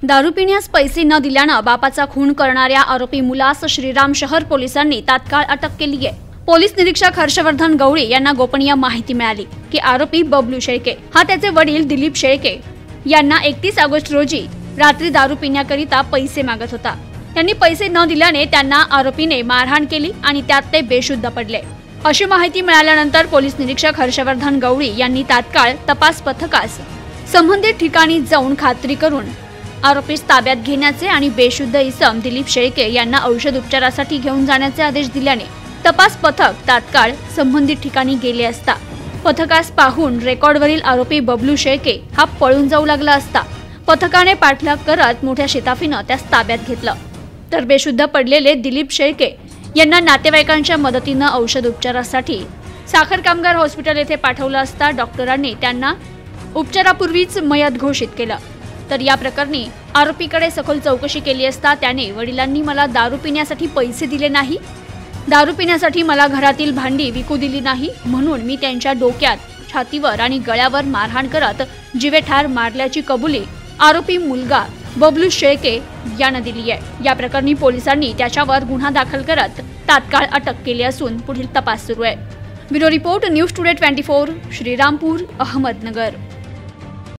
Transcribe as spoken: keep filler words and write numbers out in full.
दारू पिण्यास पैसे न दिल्यानं बापाचा खून करणाऱ्या आरोपी मुलास श्रीराम शहर पोलिसांनी तात्काळ अटक केली आहे। पोलीस निरीक्षक हर्षवर्धन गवळी यांना गोपनीय माहिती मिळाली की आरोपी बबलू शेळके हा त्याचे वडील दिलीप शेळके यांना एकतीस ऑगस्ट रोजी रात्री दारू पिण्याकरिता पैसे मागत होता। त्यांनी पैसे न दिल्याने त्यांना आरोपीने मारहाण केली आणि त्यात ते बेशुद्ध पडले। अशी माहिती मिळाल्यानंतर पोलीस निरीक्षक हर्षवर्धन गवळी यांनी तात्काळ तपास पथकास संबंधित ठिकाणी जाऊन खात्री करून आरोपीस ताब्यात घेण्याचे आणि बेशुद्ध इसम दिलीप शेळके यांना औषध उपचारासाठी घेऊन जाण्याचे आदेश दिल्याने तपास पथक तात्काळ संबंधित ठिकाणी गेले असता पथकास पाहून रेकॉर्डवरील आरोपी बबलू शेळके हा पळून जाऊ लागला असता पथकाने पाठलाग करत मोठ्या शिताफीने त्यास ताब्यात घेतलं। तर बेशुद्ध पडलेले दिलीप शेळके यांना नातेवाईकांच्या मदतीने औषध उपचारासाठी साखर कामगार हॉस्पिटल येथे पाठवलं असता डॉक्टरांनी त्यांना उपचारापूर्वीच मयत घोषित केलं। तर या प्रकरणी आरोपीकडे सखोल चौकशी केली असता त्याने वडिलांनी मला दारू पिण्यासाठी पैसे दिले नाही, दारू पिण्यासाठी मला घरातील भांडी विकू दिली नाही म्हणून मी त्यांच्या डोक्यात, छातीवर आणि गळ्यावर मारहाण करत जीवेठार मारल्याची कबुली आरोपी मुलगा बबलू शेळके यानं दिली आहे। या प्रकरणी पोलिसांनी त्याच्यावर गुन्हा दाखल करत तात्काळ अटक केली असून पुढील तपास सुरू आहे। ब्युरो रिपोर्ट न्यूज टुडे चोवीस, श्रीरामपूर, अहमदनगर।